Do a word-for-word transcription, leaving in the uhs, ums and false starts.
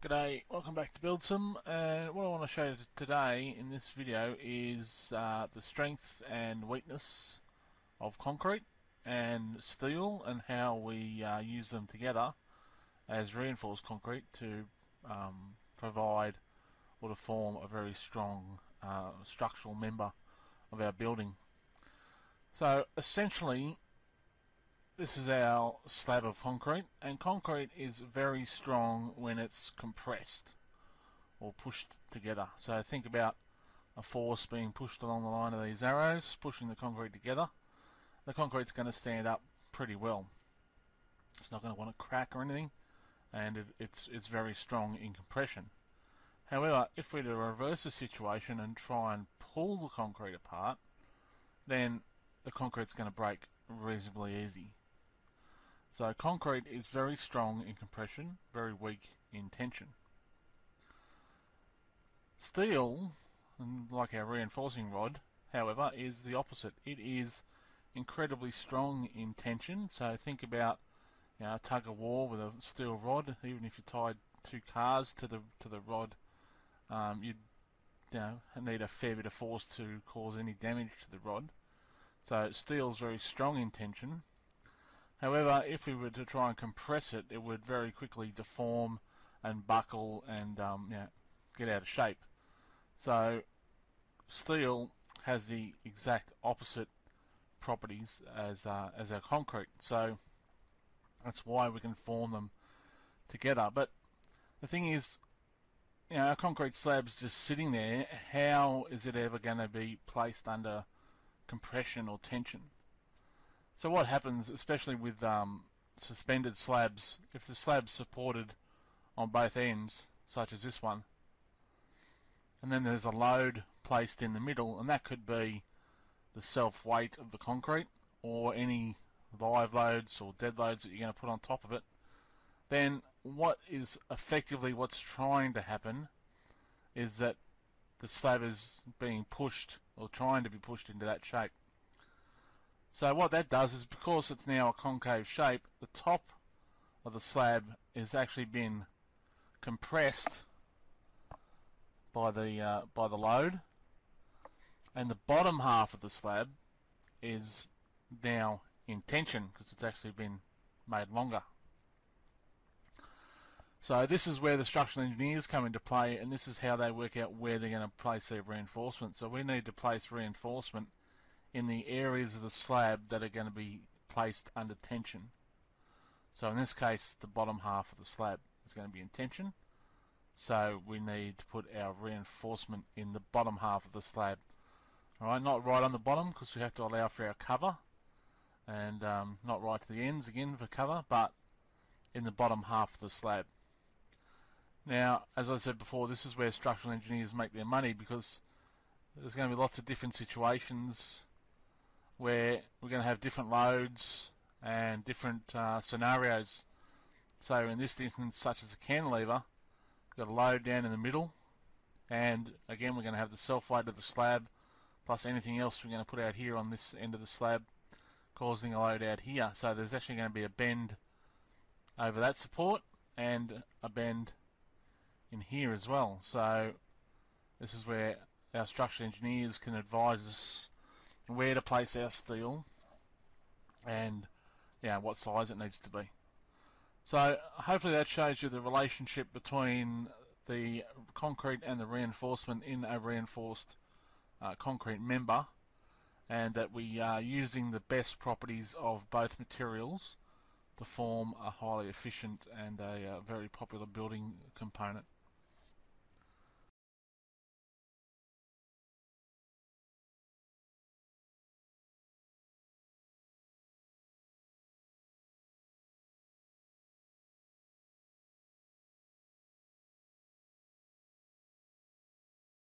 G'day, welcome back to BuildSim, and what I want to show you today in this video is uh, the strength and weakness of concrete and steel and how we uh, use them together as reinforced concrete to um, provide or to form a very strong uh, structural member of our building. So essentially this is our slab of concrete, and concrete is very strong when it's compressed or pushed together. So think about a force being pushed along the line of these arrows, pushing the concrete together. The concrete's going to stand up pretty well. It's not going to want to crack or anything, and it, it's, it's very strong in compression. However, if we were to reverse the situation and try and pull the concrete apart, then the concrete's going to break reasonably easy. So concrete is very strong in compression, very weak in tension. Steel, like our reinforcing rod, however, is the opposite. It is incredibly strong in tension. So think about, you know, a tug of war with a steel rod. Even if you tied two cars to the to the rod, um, you'd you know, need a fair bit of force to cause any damage to the rod. So steel is very strong in tension. However, if we were to try and compress it, it would very quickly deform and buckle and um, you know, get out of shape. So steel has the exact opposite properties as uh, as our concrete. So that's why we can form them together. But the thing is, you know, our concrete slab's just sitting there. How is it ever going to be placed under compression or tension? So what happens, especially with um, suspended slabs, if the slab's supported on both ends, such as this one, and then there's a load placed in the middle, and that could be the self-weight of the concrete or any live loads or dead loads that you're going to put on top of it, then what is effectively what's trying to happen is that the slab is being pushed or trying to be pushed into that shape. So what that does is, because it's now a concave shape, the top of the slab has actually been compressed by the uh, by the load, and the bottom half of the slab is now in tension because it's actually been made longer. So this is where the structural engineers come into play, and this is how they work out where they're going to place their reinforcement. So we need to place reinforcement in the areas of the slab that are going to be placed under tension. So in this case, the bottom half of the slab is going to be in tension, so we need to put our reinforcement in the bottom half of the slab. Alright, not right on the bottom because we have to allow for our cover, and um, not right to the ends again for cover, but in the bottom half of the slab. Now, as I said before, this is where structural engineers make their money, because there's going to be lots of different situations where we're going to have different loads and different uh, scenarios. So in this instance, such as a cantilever, we've got a load down in the middle, and again we're going to have the self-weight of the slab plus anything else we're going to put out here on this end of the slab, causing a load out here. So there's actually going to be a bend over that support and a bend in here as well. So this is where our structural engineers can advise us where to place our steel and yeah, what size it needs to be. So hopefully that shows you the relationship between the concrete and the reinforcement in a reinforced uh, concrete member, and that we are using the best properties of both materials to form a highly efficient and a uh, very popular building component.